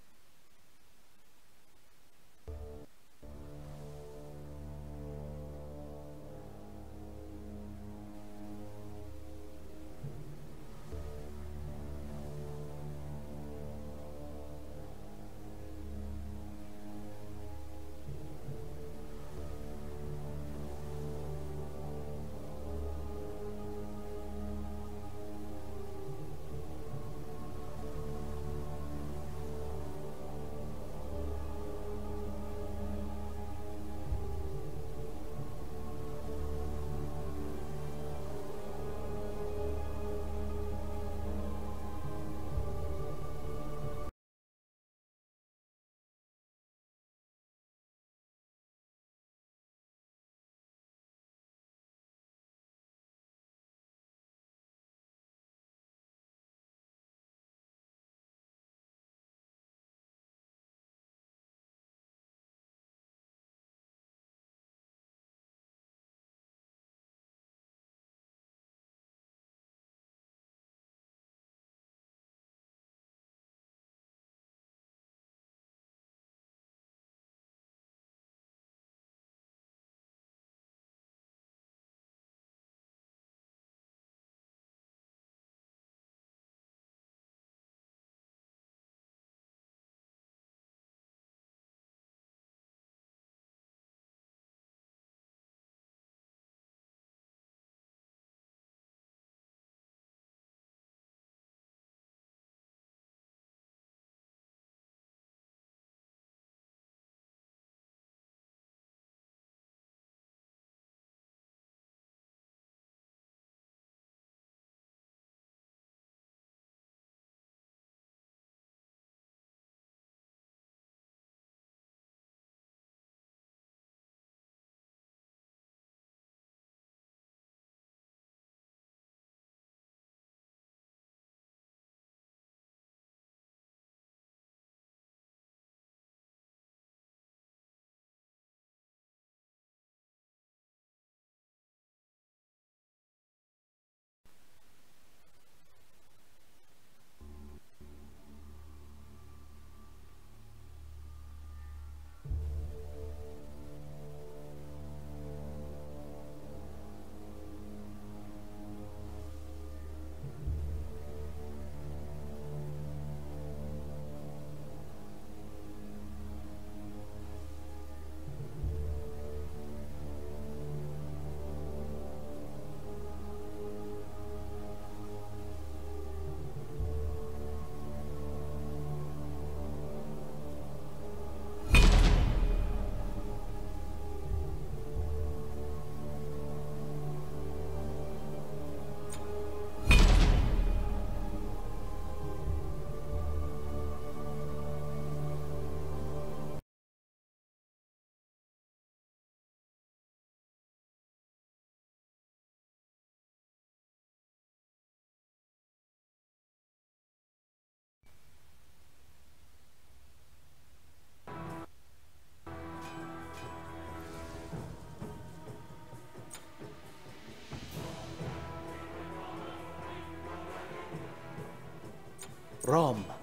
Rome.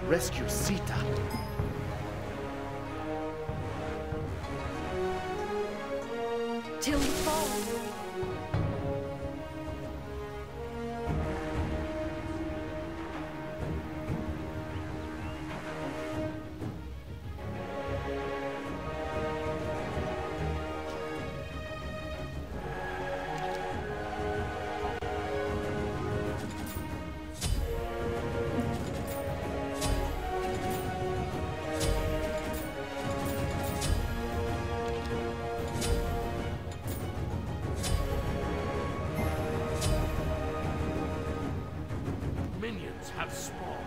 Rescue Sita. Till you fall. Minions have spawned.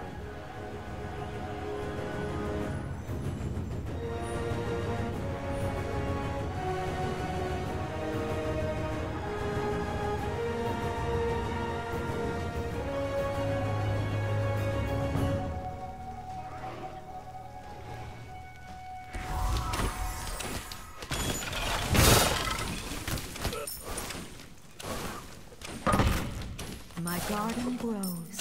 My garden grows.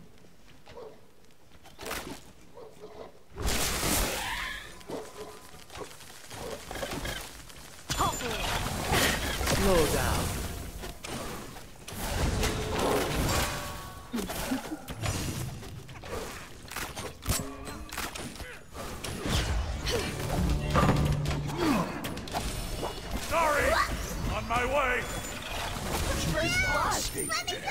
Slow down. Sorry! On my way! Stay dead.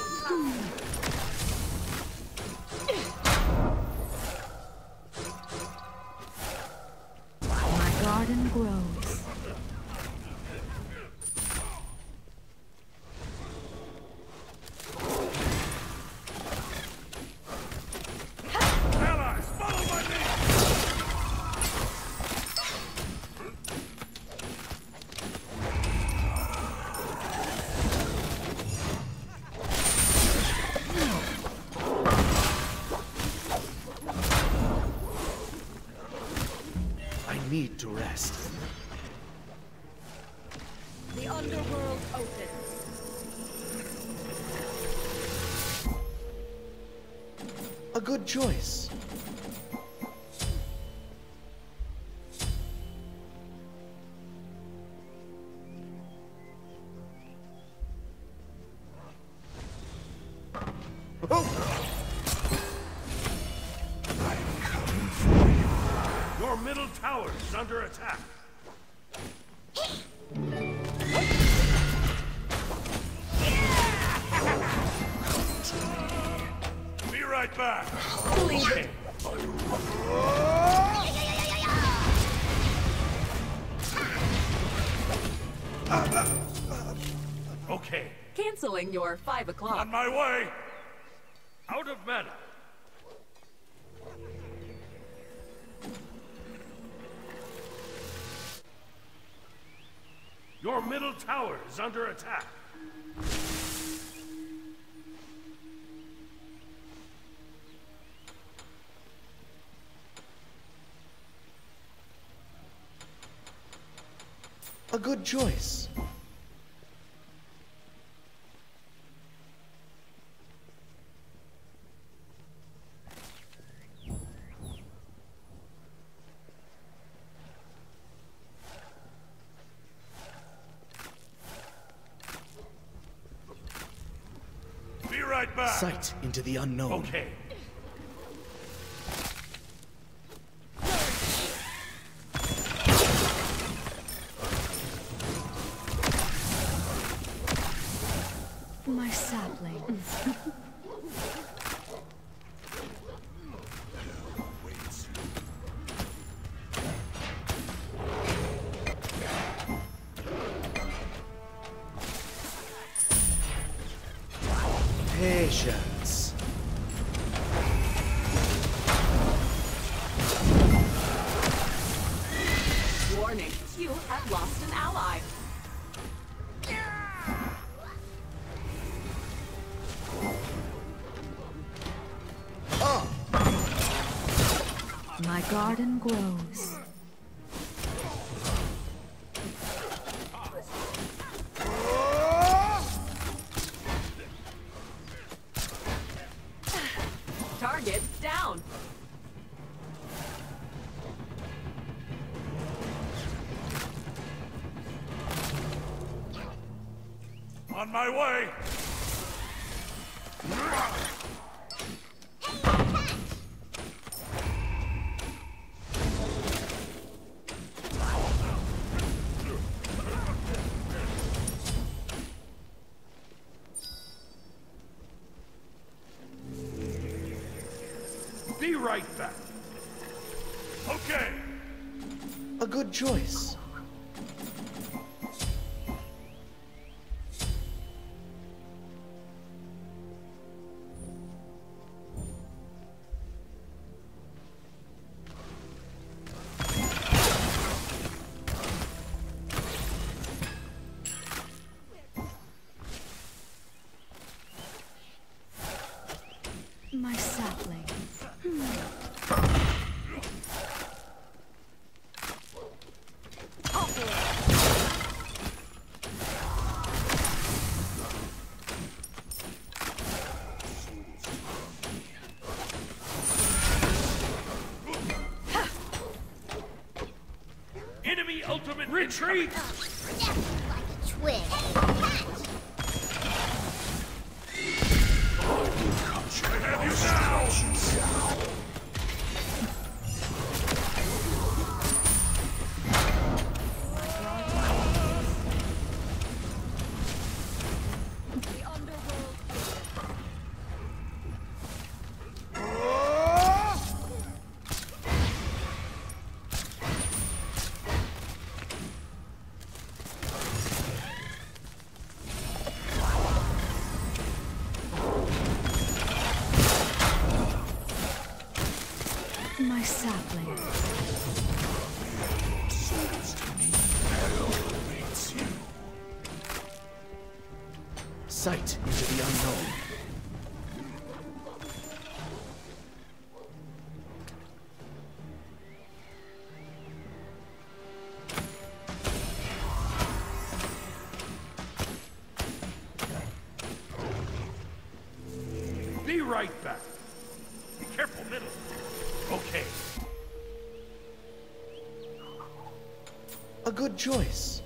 My garden grows. Allies, follow my lead! I need to rest. The underworld opens. A good choice. Your middle tower is under attack. Be right back. Leave it. Okay, Canceling your 5 o'clock. on my way. Out of mana. Your middle tower is under attack. A good choice. Be right back. Sight into the unknown. Okay. My sapling. Patience. Warning, you have lost an ally. My garden grows. Target down. On my way! Be right back. Okay. A good choice. My sapling. Enemy ultimate retreat! Like a twig. I have you now! My sapling. Sight into the unknown. Be right back. Be careful, middle. Okay. A good choice.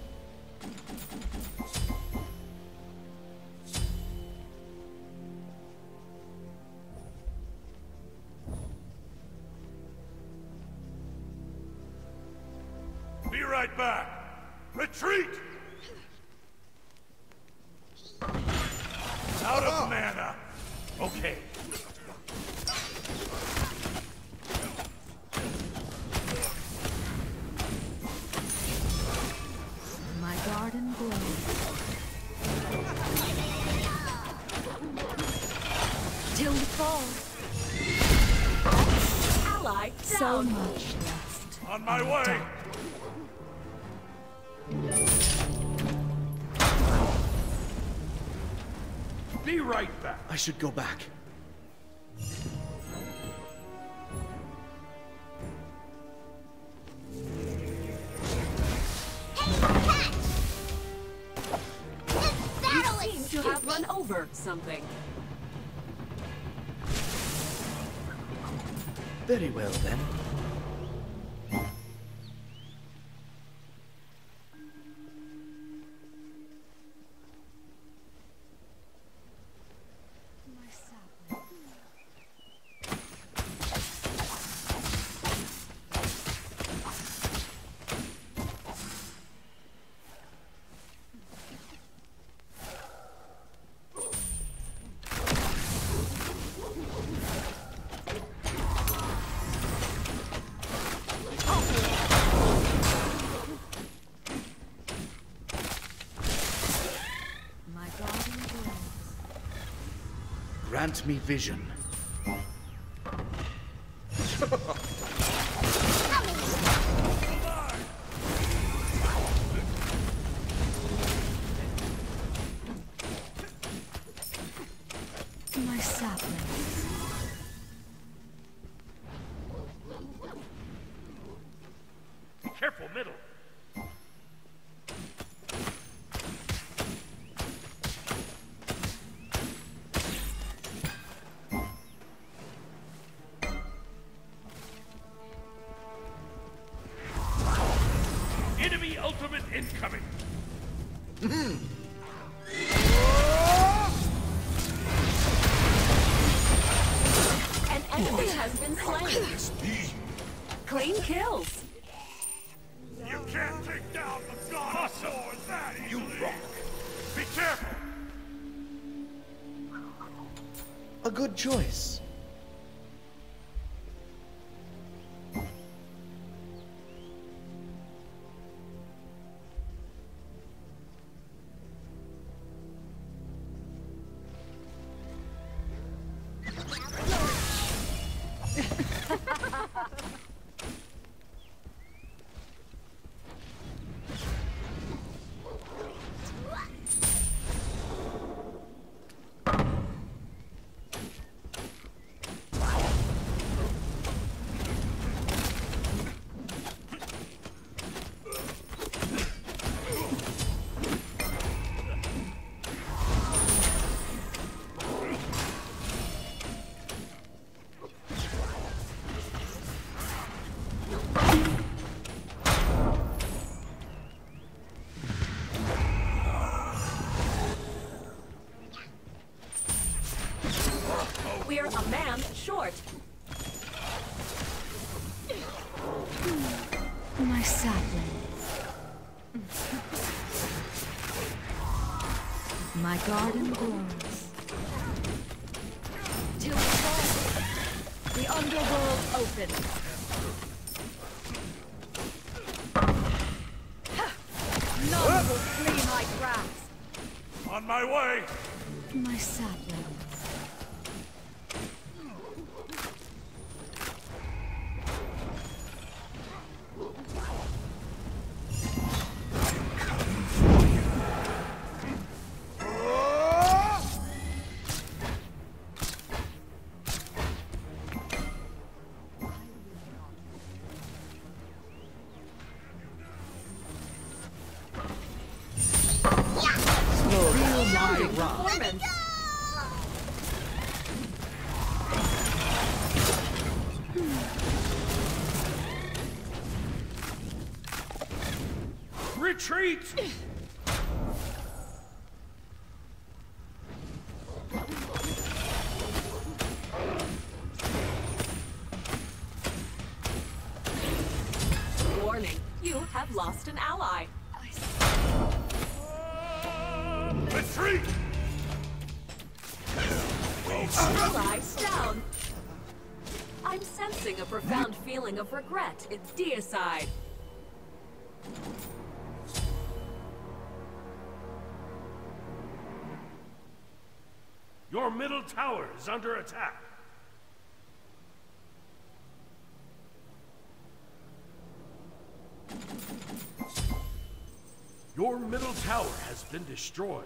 Be right back. Retreat! Out of mana. Okay. My garden glows. Till the fall. Ally down. So much left. On my way. Be right back. I should go back. You seem to have run over something. Very well then. My sapling. My garden glows. Grant me vision. My sapling. Be careful, middle. Enemy ultimate incoming. An enemy has been slain. Clean kills. You can't take down the god awesome. That you rock. Be careful. A good choice. We're a man short. My sapling. My garden grows. To evolve. The underworld opens. None will flee my grasp. On my way. My sapling. Performance. Retreat! Warning, you have lost an ally. Retreat! Allies down. I'm sensing a profound feeling of regret in deicide. Your middle tower is under attack. Your middle tower has been destroyed.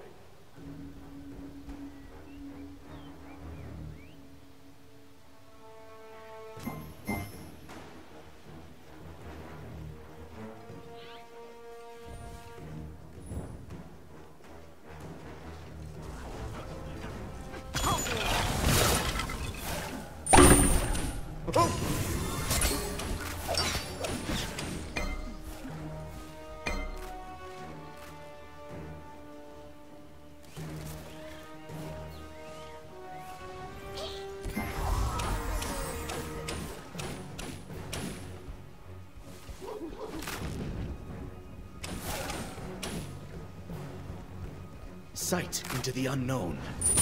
Sight into the unknown.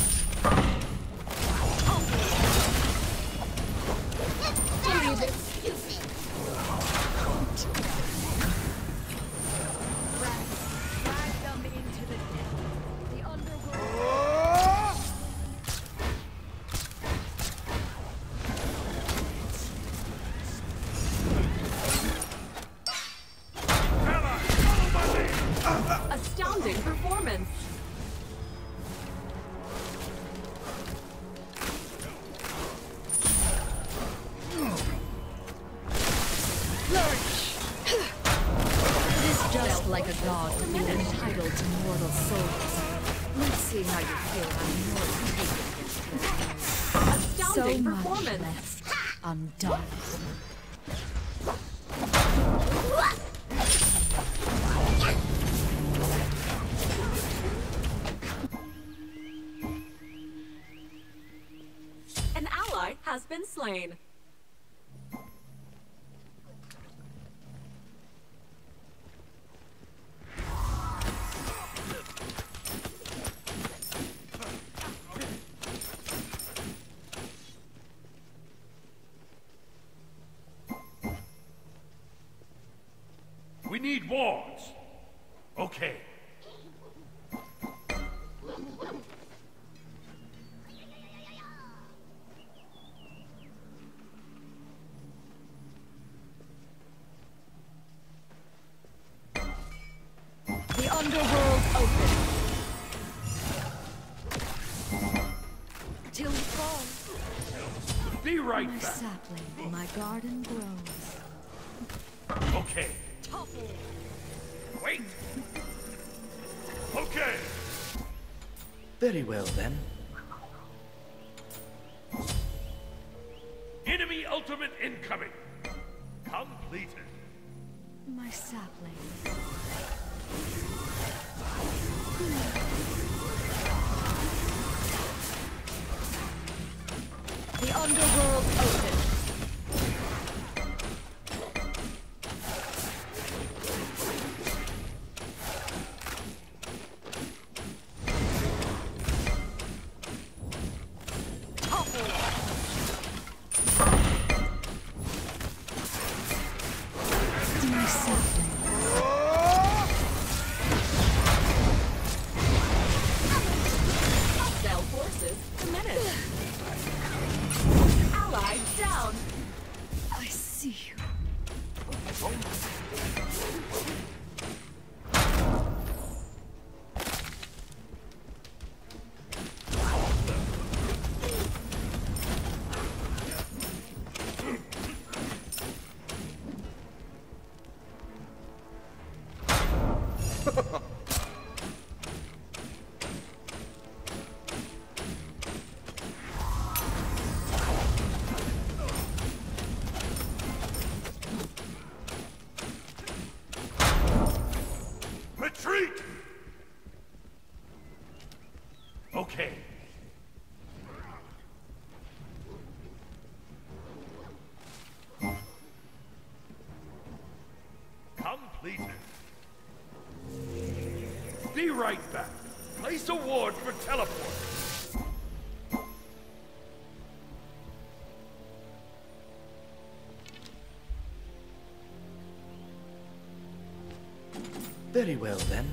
Astounding performance. Just like a god would be entitled to mortal souls. Let's see how you feel on your so Astounding much performance. left undone. slain. We need wards. Okay. The underworld open. Till we fall. Be right My back. sapling, my garden grows. Okay. Wait. Okay. Very well then. Enemy ultimate incoming. Completed. My sapling. The underworld open. My sapling. Hostile forces diminished. Ally down. I see you. Retreat! Okay. Completed. Be right back. Place a ward for teleport. Very well then.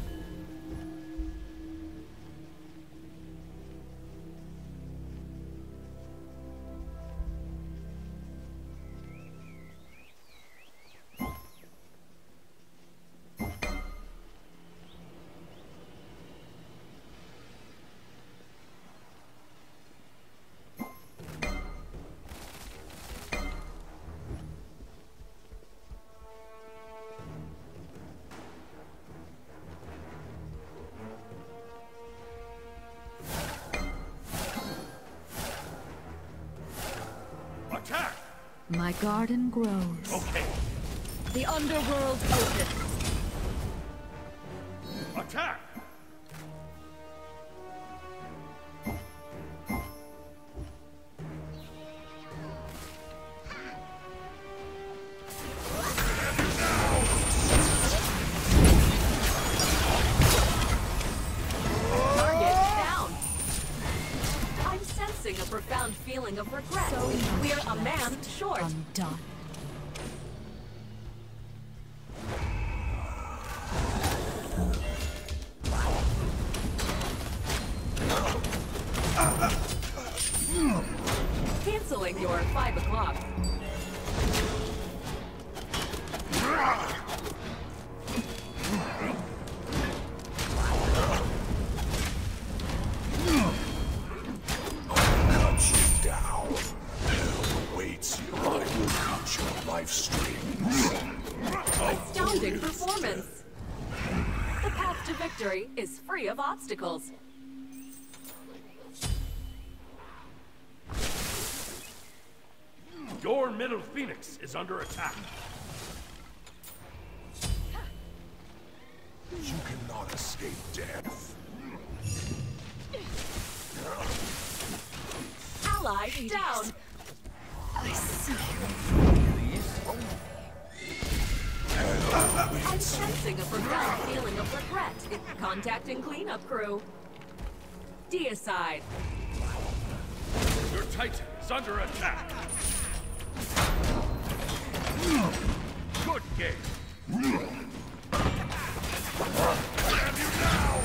Attack! My garden grows. Okay. The underworld open. Attack! Target down. I'm sensing a profound feeling of regret. We're a man short. Undone. Canceling your 5 o'clock. Cut you down. Hell awaits you. I will cut your life strings. Astounding performance. The path to victory is free of obstacles. Your middle phoenix is under attack. You cannot escape death. Ally down. I I'm sensing a profound feeling of regret in contacting cleanup crew. Deicide. Your Titan is under attack. Good game. Damn you now!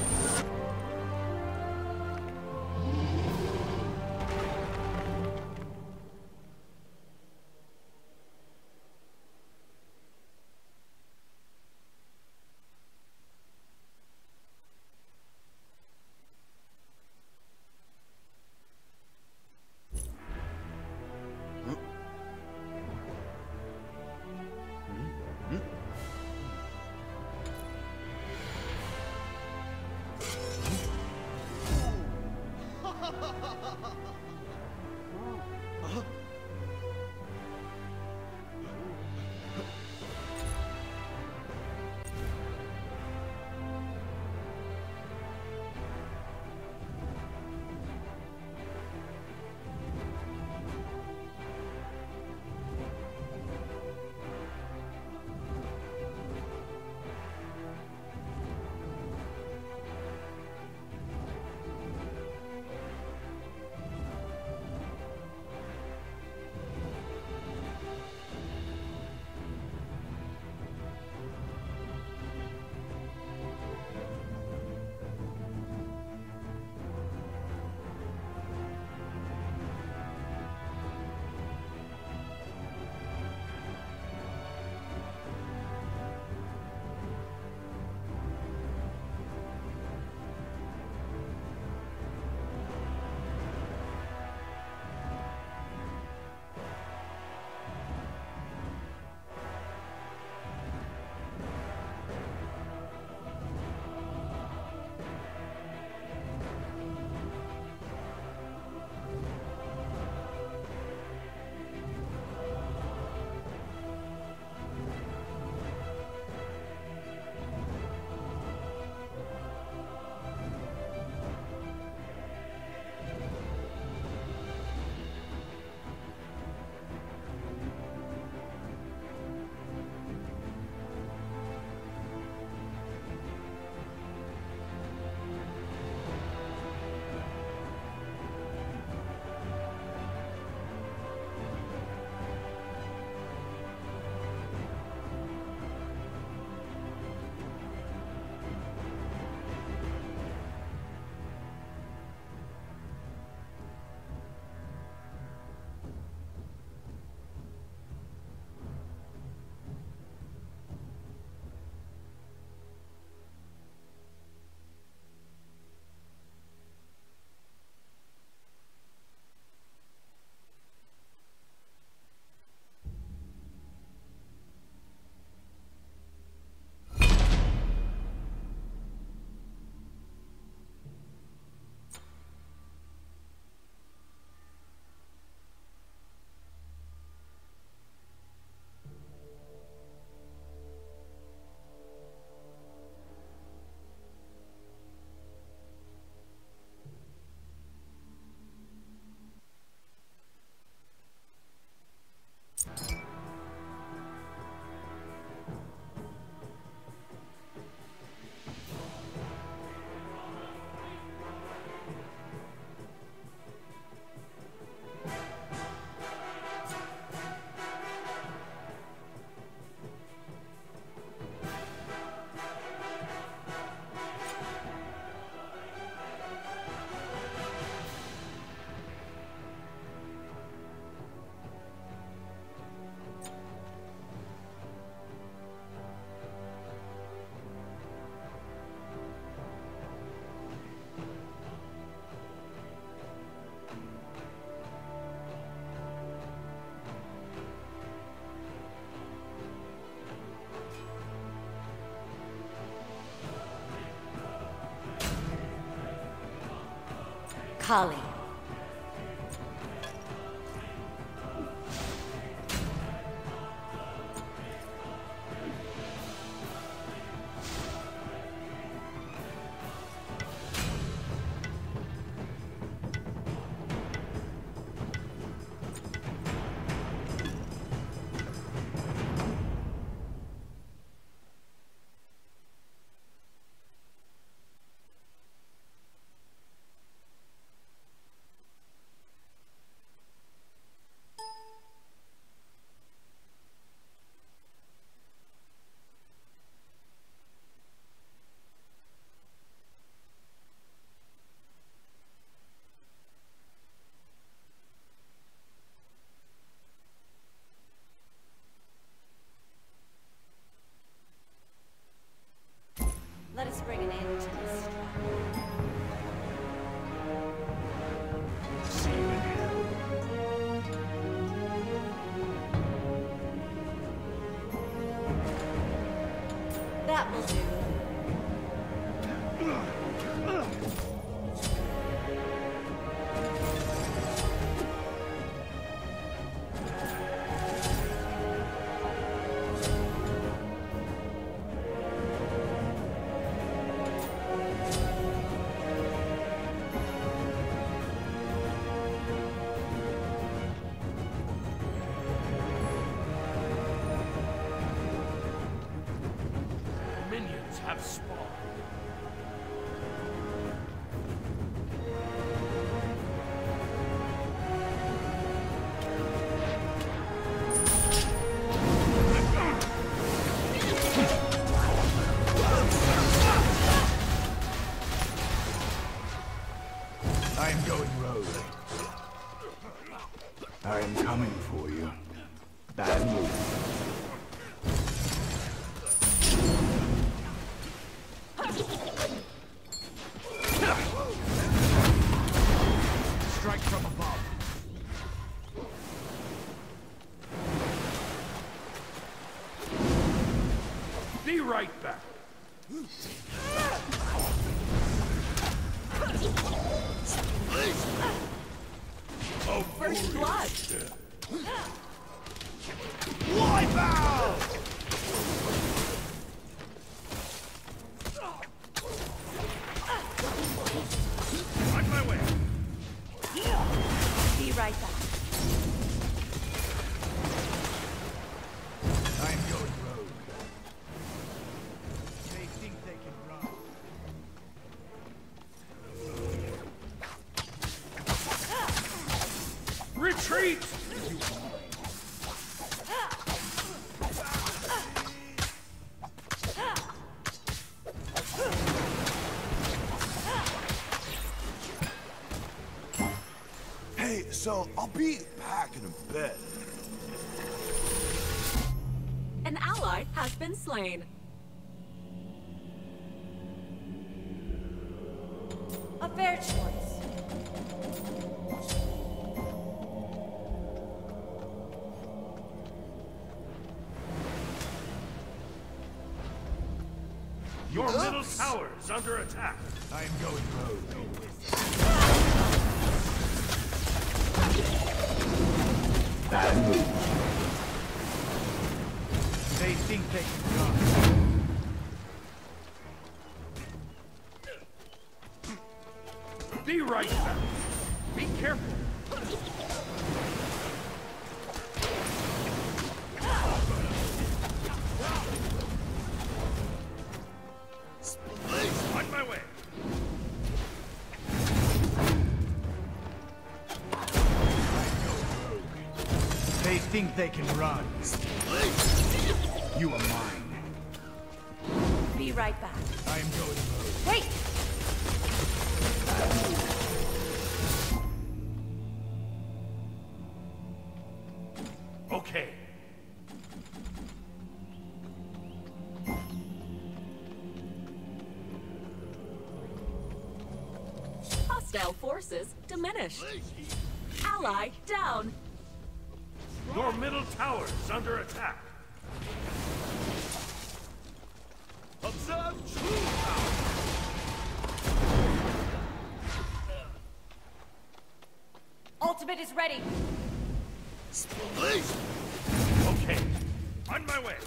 Kali. Let us bring an end to this. See you in hell. That will do. Minions have spawned. I am going rogue. I am coming for you. Bad move. Strike from above. Be right back. First blood. Wipe out! On my way. Be right back. I am going rogue. They think they can run. Retreat! Hey, so I'll be back in a bit. An ally has been slain. A fair choice. Your middle tower is under attack. I am going rogue. Bad move. They think they can run. Be right back. Be careful. On my way. They think they can run. You are mine. Be right back. I am going rogue. Wait! Okay. Hostile forces diminish. Ally down. Your middle tower is under attack. Observe true power. Ultimate is ready. Okay. On my way.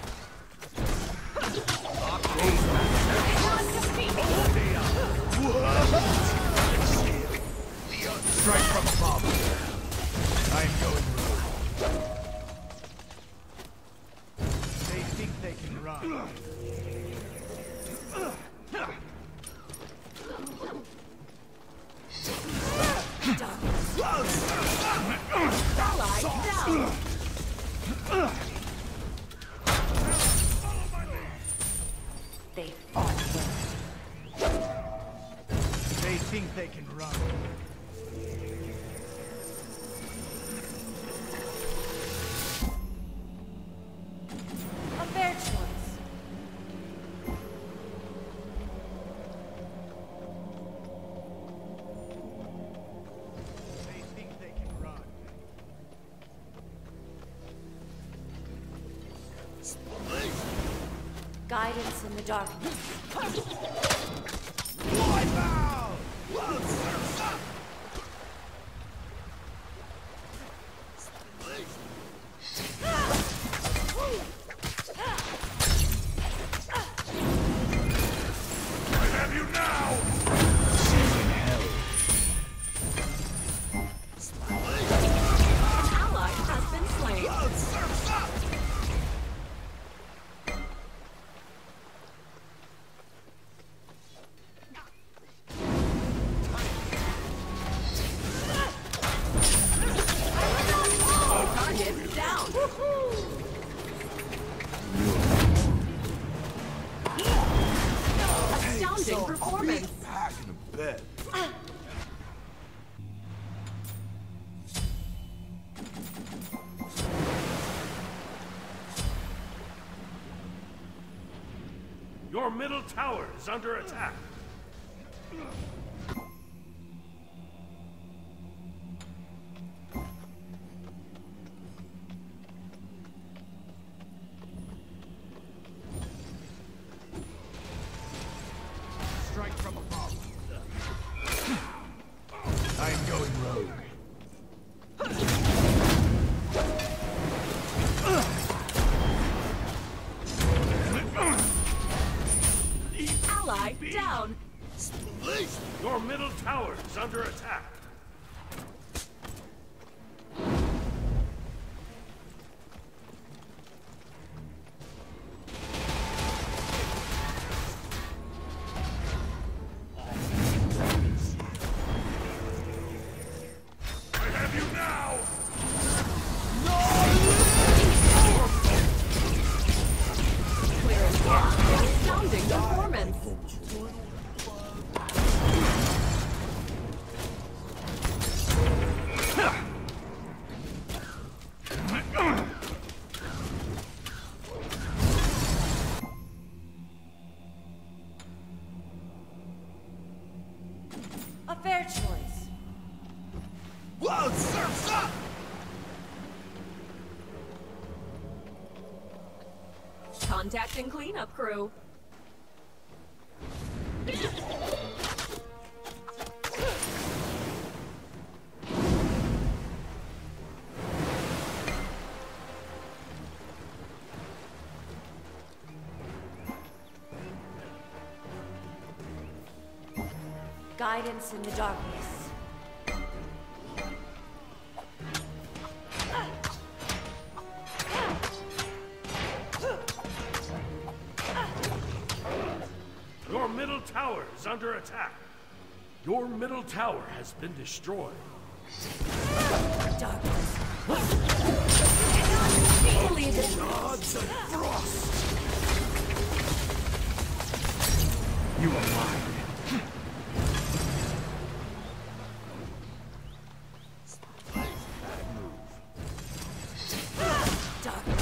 On defeat. Strike from above. I am going rogue. They think they can run. Ally down. They fought well. They think they can run. A fair choice. Guidance in the darkness. I have you now! An ally has been slain. Target down. Astounding performance. Back in the bed. Your middle tower is under attack. Strike from above. I'm going rogue. Ally down. Your middle tower is under attack. I have you now! Astounding performance. A fair choice. Whoa, surf's up! Contacting cleanup crew. Guidance in the darkness. Your middle tower is under attack. Your middle tower has been destroyed. Darkness. Equally Gods of frost! You are mine. Darkness.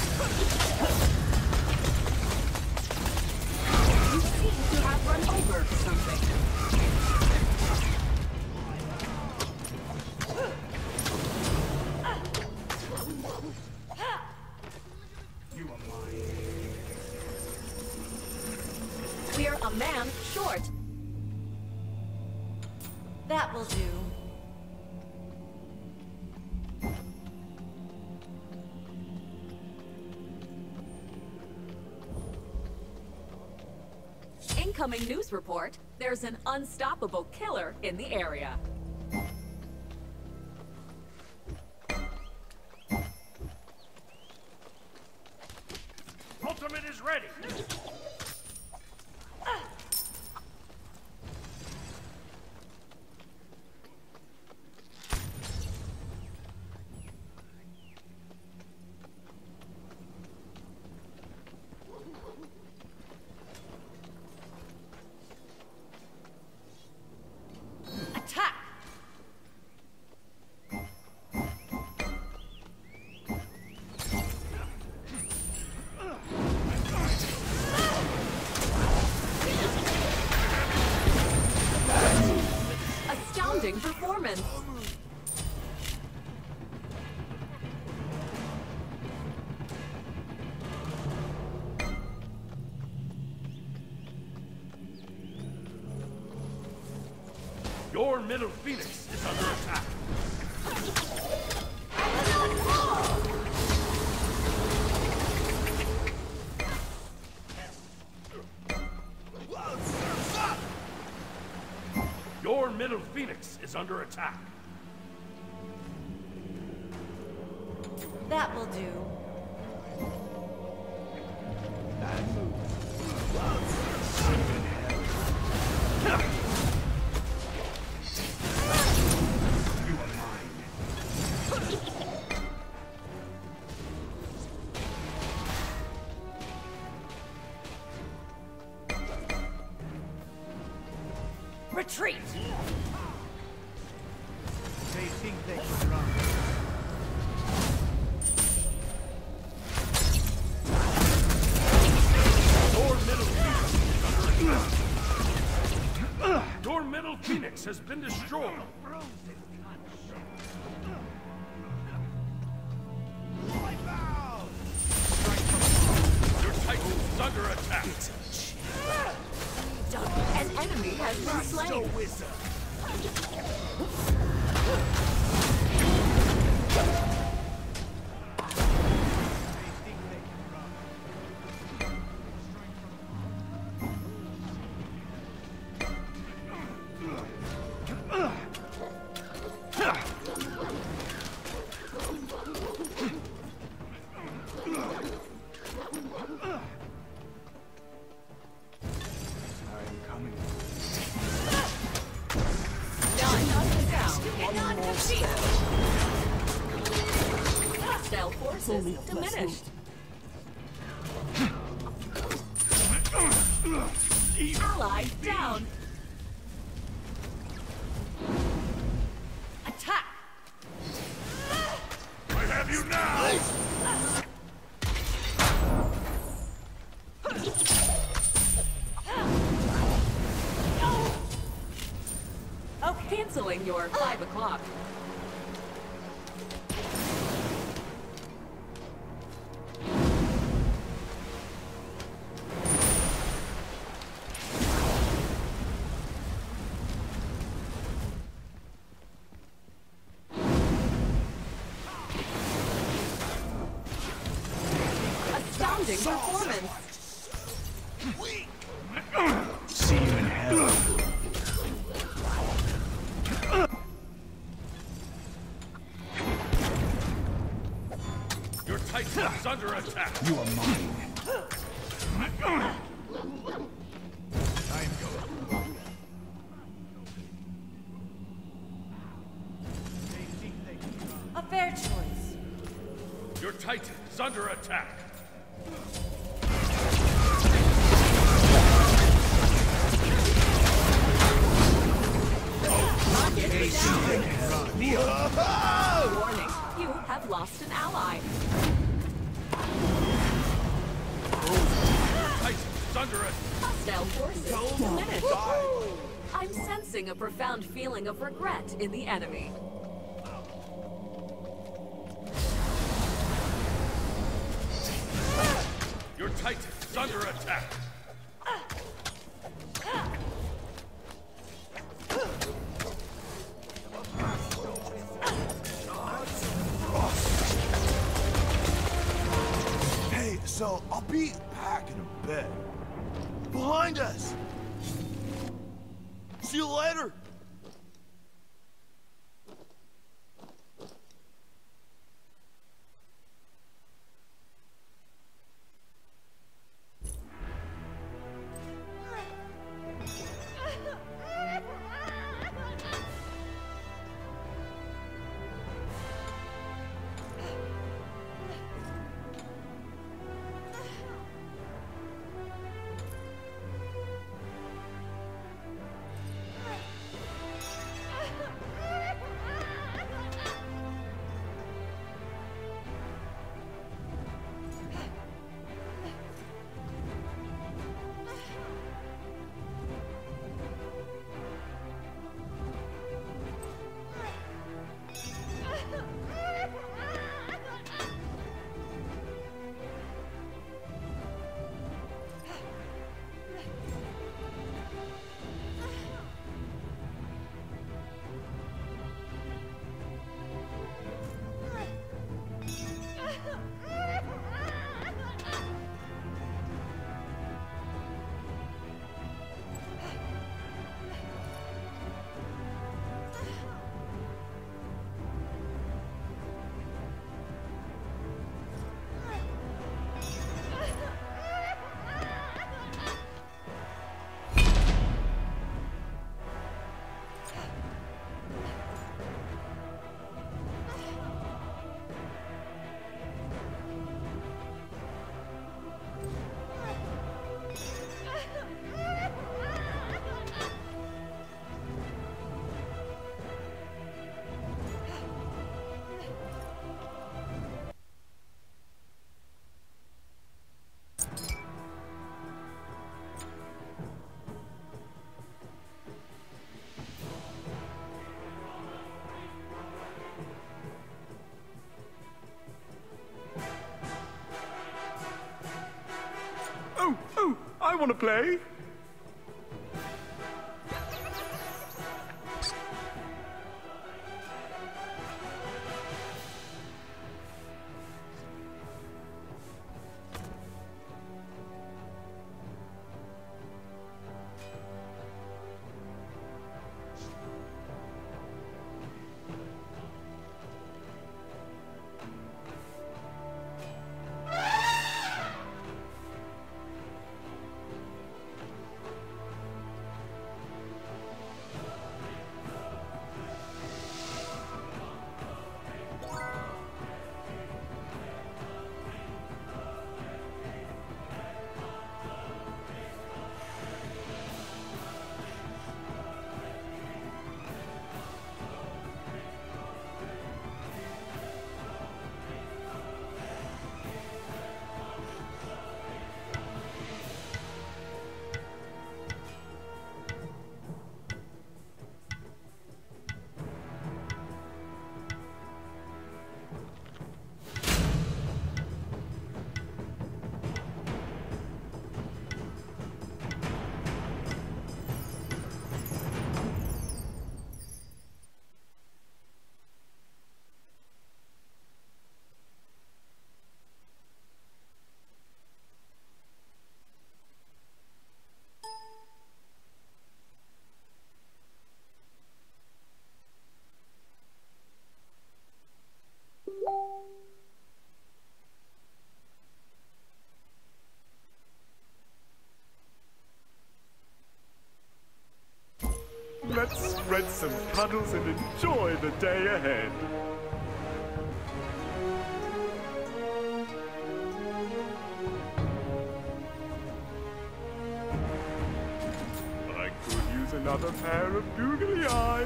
You seem to have run over something. You are mine. We're a man short. That will do. Incoming news report. There's an unstoppable killer in the area. Ultimate is ready. Attack! Your middle phoenix is under attack. Your middle phoenix is under attack. That will do. Retreat! They think they can run. Your middle phoenix has been destroyed. Your titan is under attack. An enemy has been slain. Hostile forces diminished. Ally down. Attack. I have you now. Oh, canceling your 5 o'clock. Astounding performance. See you in hell. Your titan is under attack. You are mine. A fair choice. Your titan is under attack. Warning, you have lost an ally. Titan is under attack. Hostile forces diminished. I'm sensing a profound feeling of regret in the enemy. Your titan is under attack. Hey, so I'll be back in a bit. Behind us! See you later! I want to play. Let's spread some cuddles and enjoy the day ahead. I could use another pair of googly eyes.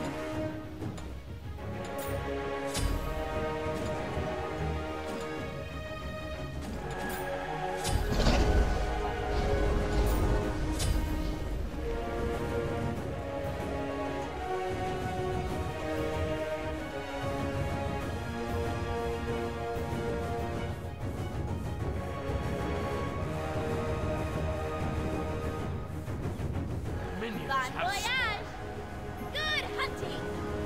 Bon voyage! Good hunting!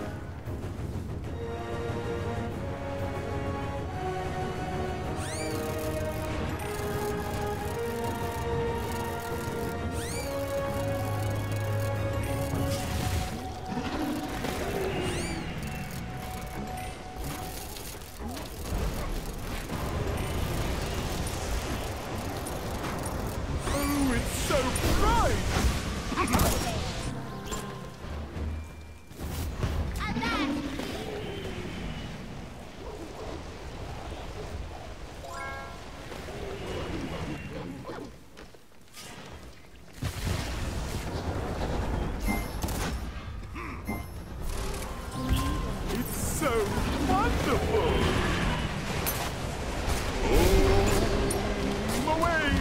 Oh, it's so bright! It's so wonderful! Oh, away!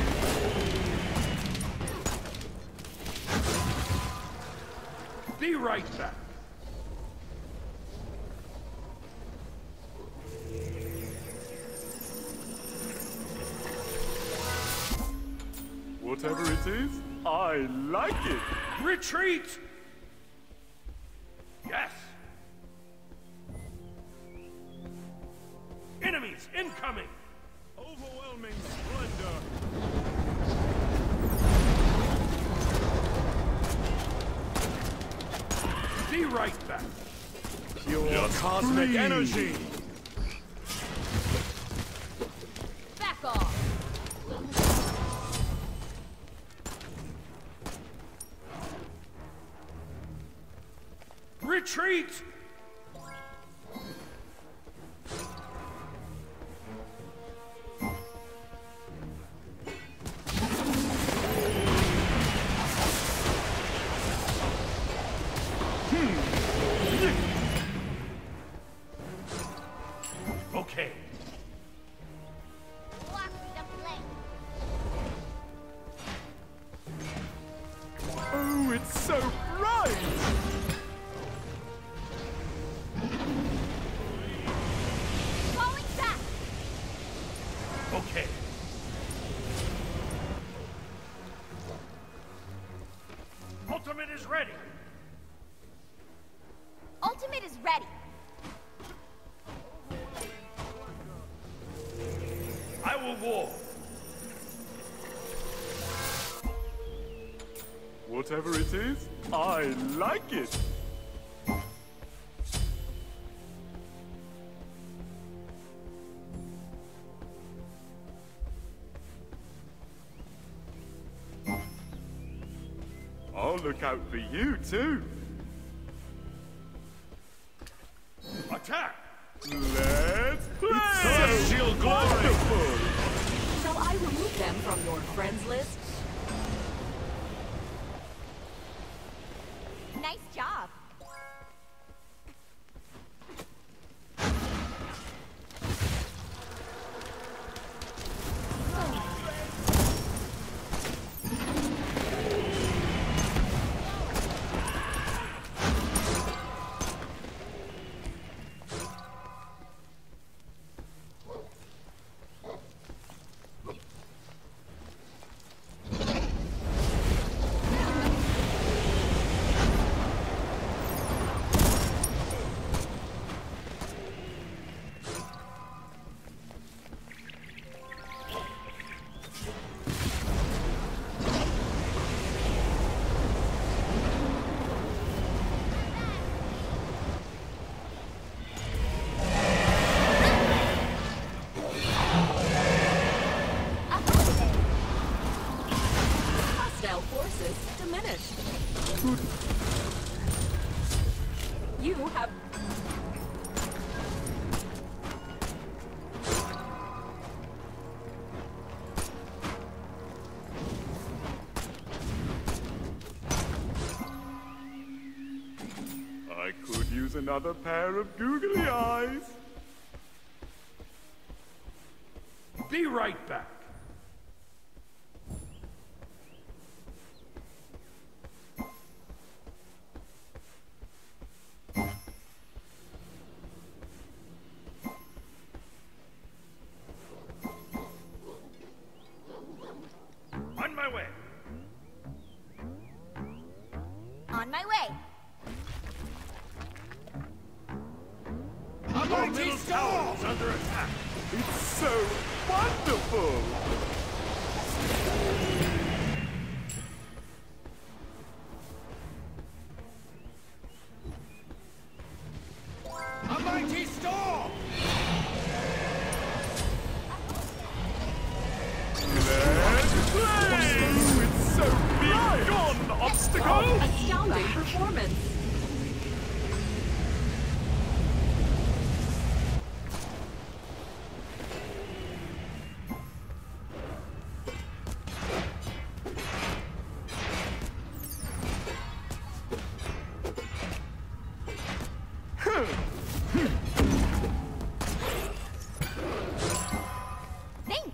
Be right back. Whatever it is, I like it. Retreat! Yes! Enemies incoming! Overwhelming splendor! Be right back! Pure cosmic energy! Back off! Retreat! Okay. Walk the plank. Oh, it's so bright! is ready. Ultimate is ready. I will war. Whatever it is, I like it. I'll look out for you, too. Attack! Let's play! Celestial glory! Wonderful! Shall I remove them from your friends list? Nice job. Hostile forces diminished. You have... I could use another pair of googly eyes. Be right back. On my way. On my way. Your middle tower is under attack. It's so wonderful! A mighty storm! Let's play! It's so beyond obstacle! Astounding performance. Thanks.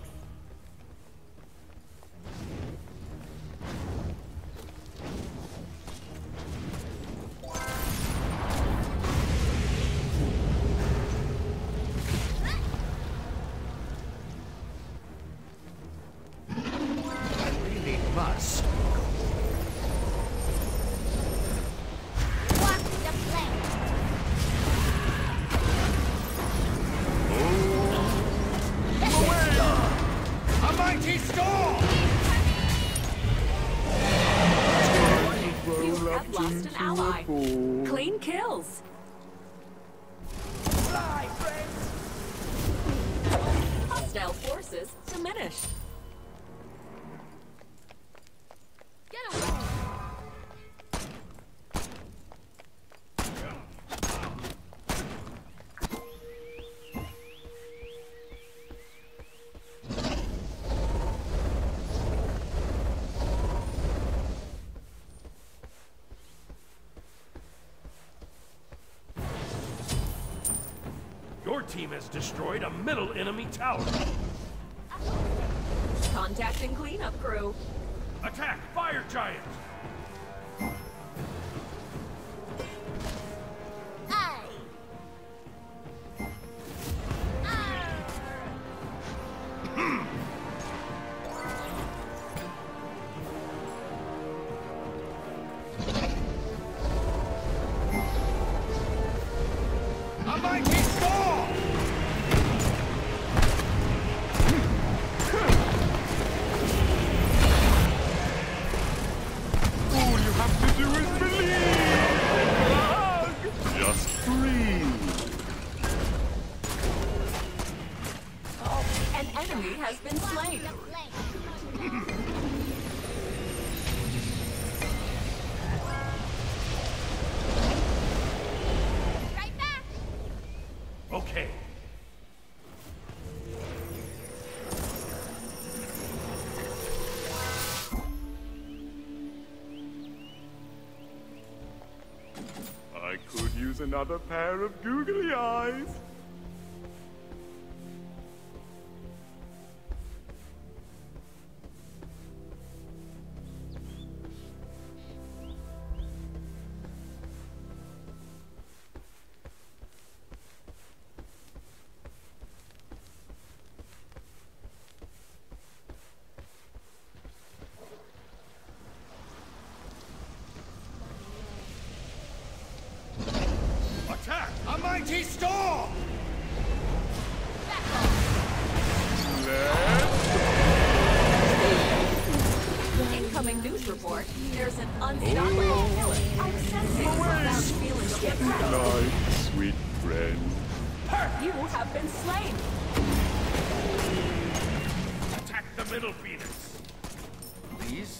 I really must. Walk the plank. A mighty storm! You have lost an ally. Clean kills. Fly, friends! Hostile forces diminished. Get away. Your team has destroyed a middle enemy tower. Contacting cleanup crew. Attack, fire giant! Aye. Arr. use another pair of googly eyes. Attack! A mighty storm! Incoming news report. There's an unstoppable killer. I'm sensing a profound feeling of regret. Night, sweet friend. You have been slain. Attack the middle Phoenix! Please?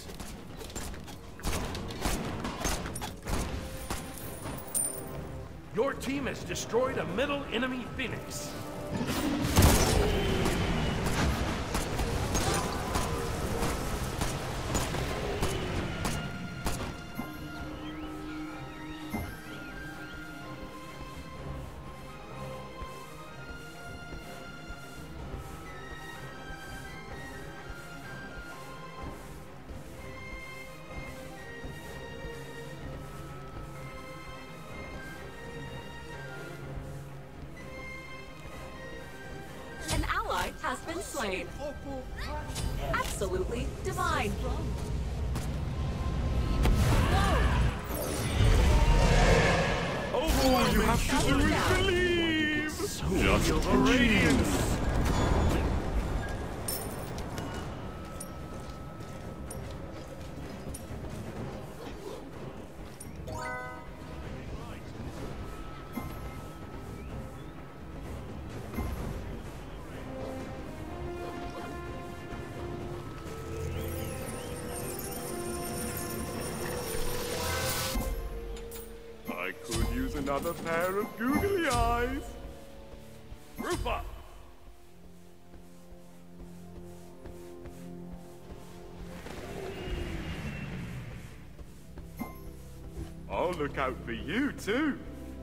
Your team has destroyed a middle enemy Phoenix. An ally has been slain. Absolutely divine. All you have to do is believe. Just The radiance! I could use another pair of googly eyes. Group up! I'll look out for you too.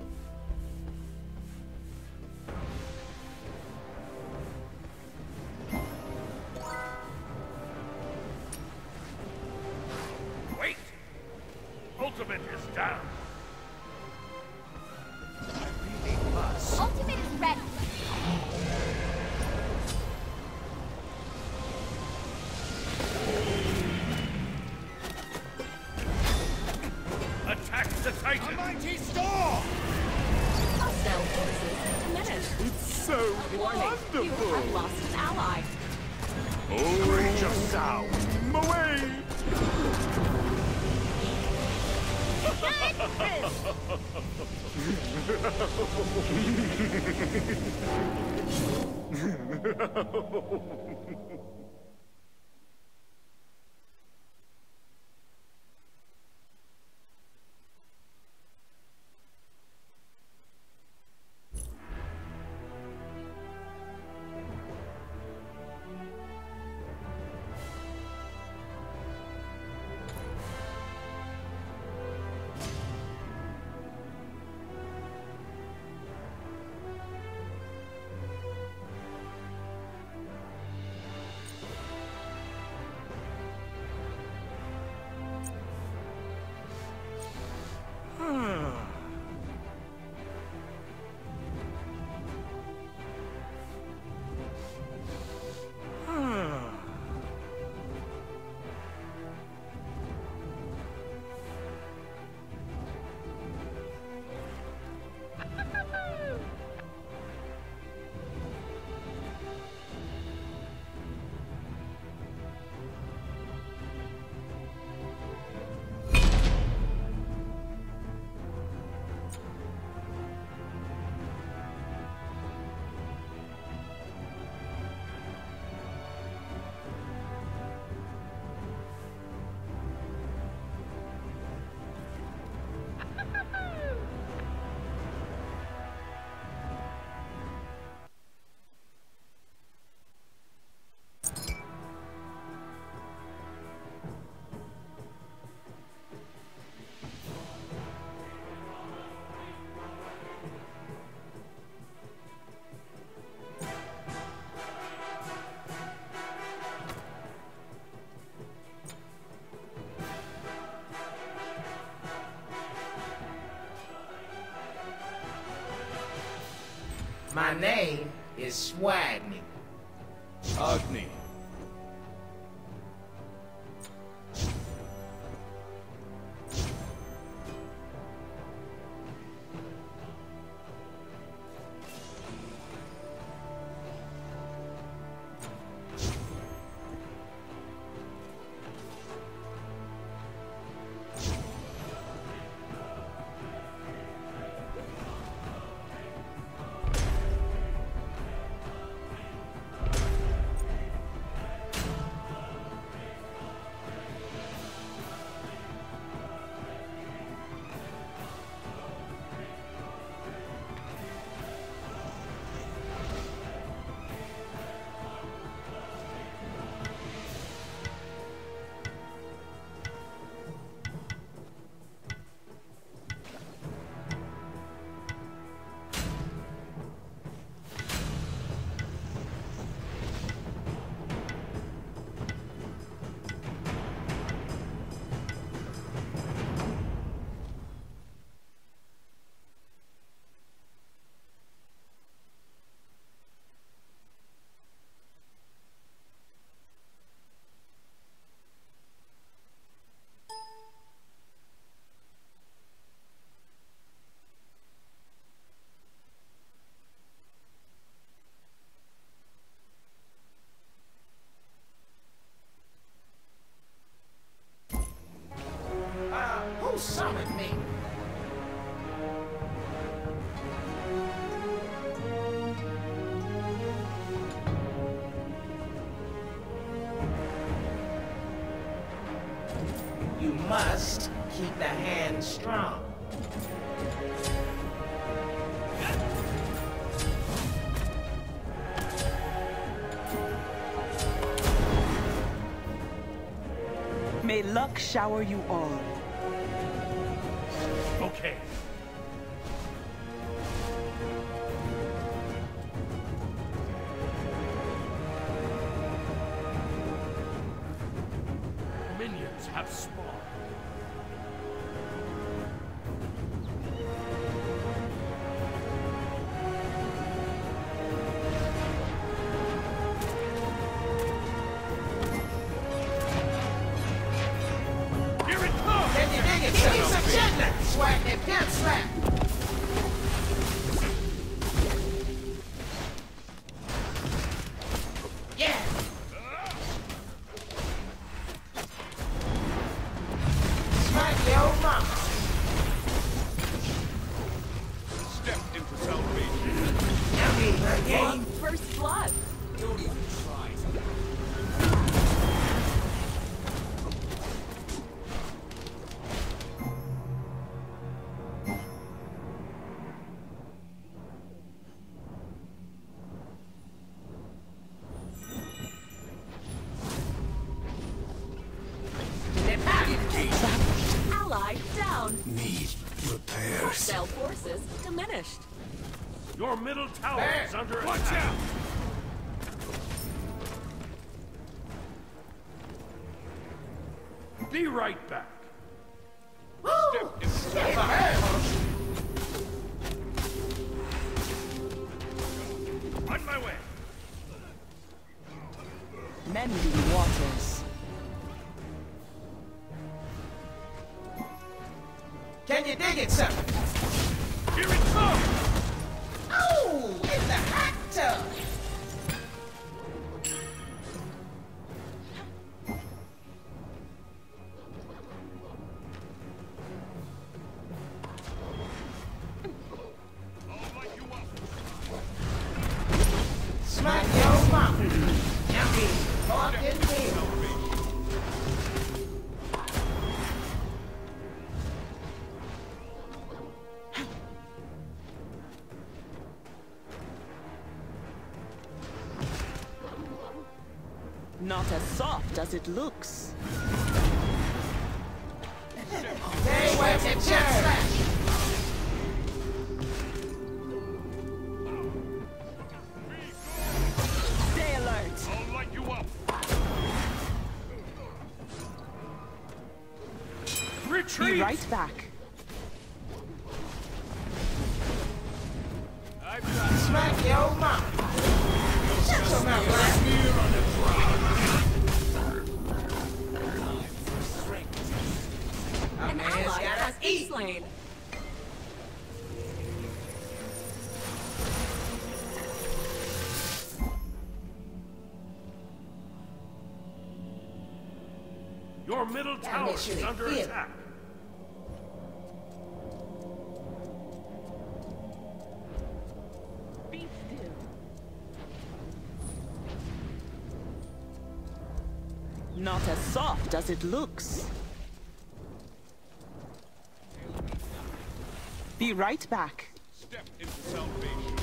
Wait! Ultimate is down! I really must. Ultimate is ready. Attack the A Titan! mighty storm! Hostile forces diminished. It's so Warning, you have wonderful. lost an ally. Oh, sound! away! My name is Swagney. Agni. Who summoned me? You must keep the hand strong. May luck shower you all. Okay. Minions have spawned. Here it comes! Can you dig it? Give me some gentler! Swagney pimp slap! Yeah! Smack your old mama! Step into salvation. Now be again. First blood. Don't even try. Ally down. Need repairs. Cell forces diminished. Your middle tower There. is under Watch attack. out! Be right back. Woo! Step ahead. On my way. Mending waters. Can you dig it, sir? Here it comes! Oh, in the hot tub. I'll light you up. Smack your mama. Now be talking real. Not as soft as it looks. Hey, where's your jet slash? Stay alert. I'll light you up. Retreat! Be right back. I've got Smack your mouth. Shut your mouth, black. An ally has been slain. Your middle tower is under attack. Be still. Not as soft as it looks. Be right back. Step into salvation.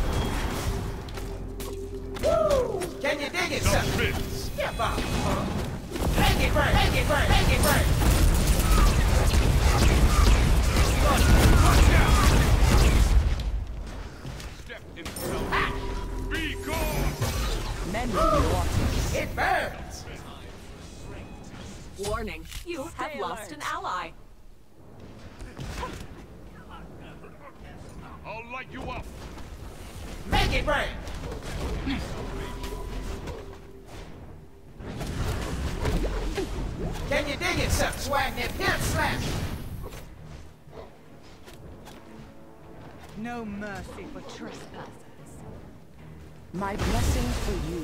Woo! Can you dig it, son? Prince. Step up, huh? Make it burn, make it burn, make it burn. Watch out! Step into salvation. Be gone! Many waters. It burns. Warning, you have lost an ally. I'll light you up. Make it burn. Can you dig it, son? Swag that pimp slap. No mercy for trespassers. My blessing for you.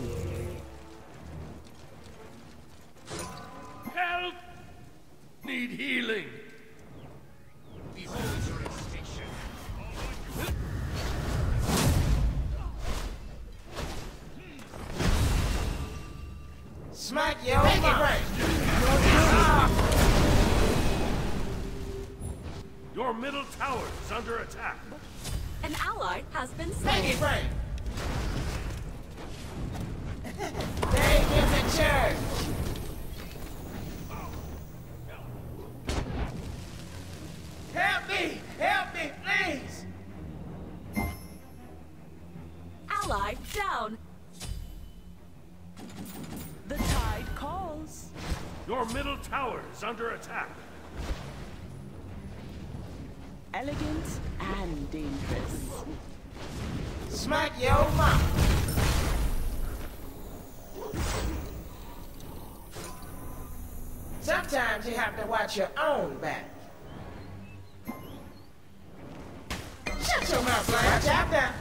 Help! Need healing. Behold your extinction. Smack your make it burn. Your middle tower is under attack. An ally has been Make slain. it burn. Take him to church. Help me, please. Ally down. The tide calls. Your middle tower is under attack. Elegant and dangerous. Smack your mouth. Sometimes you have to watch your own back. Shut your mouth, Black. Watch out now.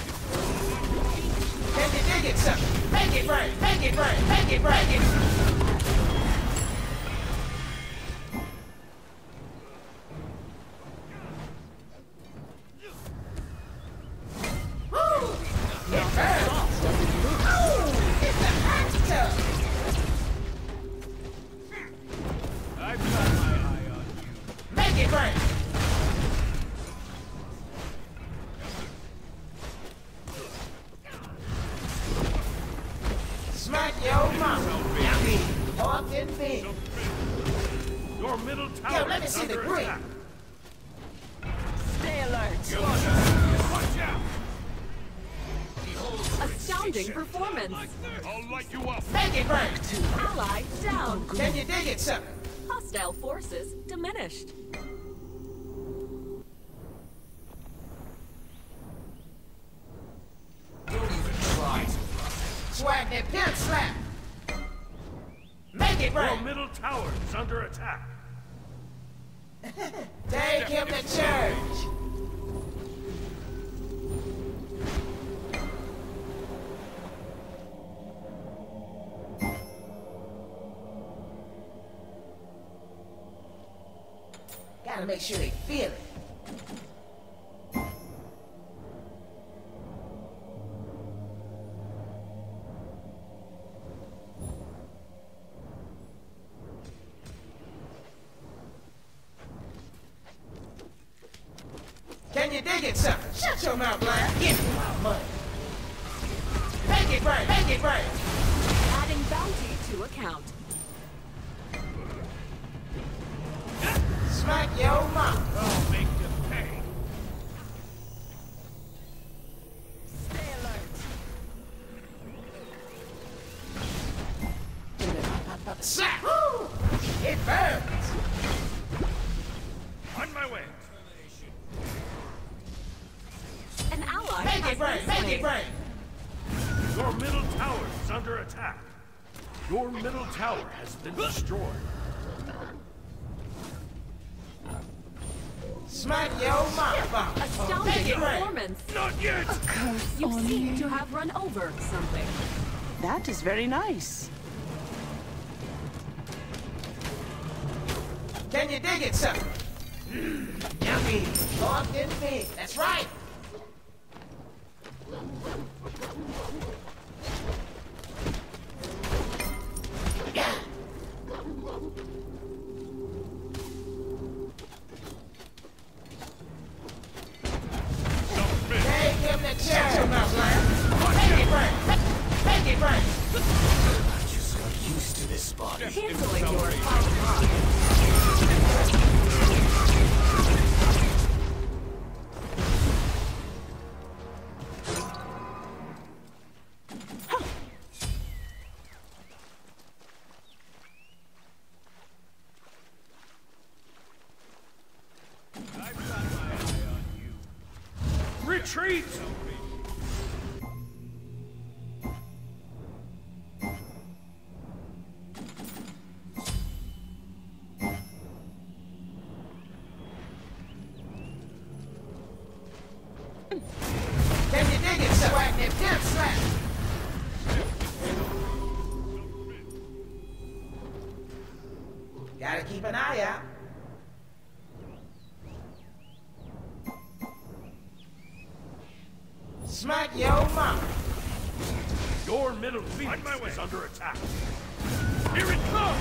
Can you dig it, son? Make it burn, make it burn, make it burn, make it. Woo! It burns. Ooh, it's a hot tub. I've got my eye on you. Make it burn. Smack your mouth. Yummy. Pork and beef. Your middle Yo, tower let me is see the under green. attack. Stay alert. Watch out! Astounding performance. I'll light you up. Make it burn. Ally down. Can you dig it, son? Hostile forces diminished. Don't even try to run. Swag that pimp slap. Make it Your burn. middle tower is under attack. Take him to church. Gotta make sure they feel it. Can you dig it, son? Shut your mouth, Black. Give me my money. Make it burn, make it burn. Adding bounty to account. Smack your mouth. I'll make you pay. Stay alert. Slap. Woo! It burns. On my way. An ally Make has it burn, been make it rain! Your middle tower is under attack. Your middle tower has been destroyed. Smack your mama! Astounding Make it rain! performance. Not yet! You seem to have run over something. That is very nice. Can you dig it, son? Yummy! Long and big. That's right! Yeah! Take him the chair! Shut your mouth, lad! Make it rain! Make it rain! I just got used to this body. Canceling your 5 o'clock. Retreat! Can you dig it, son? Whack them dip slap! Gotta keep an eye out. Smack your mama. Your middle phoenix is under attack. Here it comes!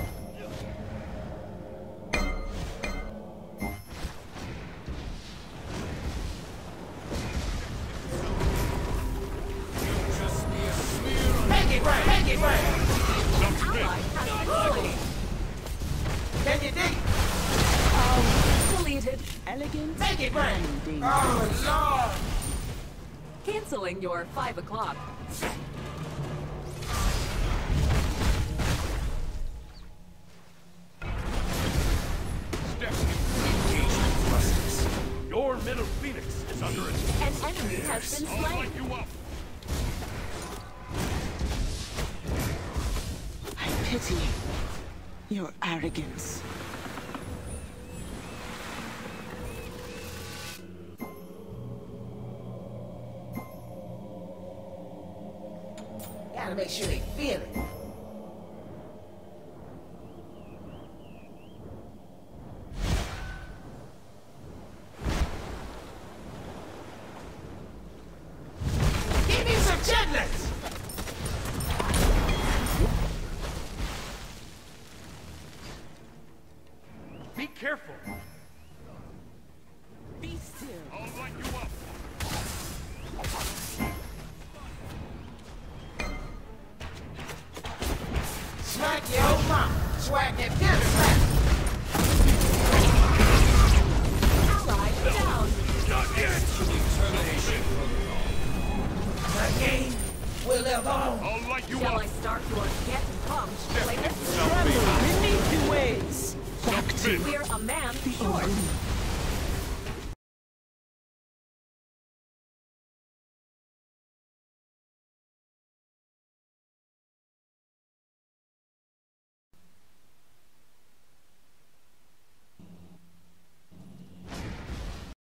Make it rain! Make it rain! Ally has been slain. Can you dig it? Deleted. Elegant. Make it rain! and dangerous. Oh, Lord! Canceling your 5 o'clock. Your middle phoenix is under attack. An enemy has been I'll slain. light you up. I pity your arrogance. Gotta make sure they feel it. Give me some chitlins! Be careful. Be still. I'll light you up. Smack your mama. Swag that dip slap. Ally down. Not yet! The game will live on. I'll light you Shall up. I start your get pumped later? Tremble beneath the waves. Back to We're a man short.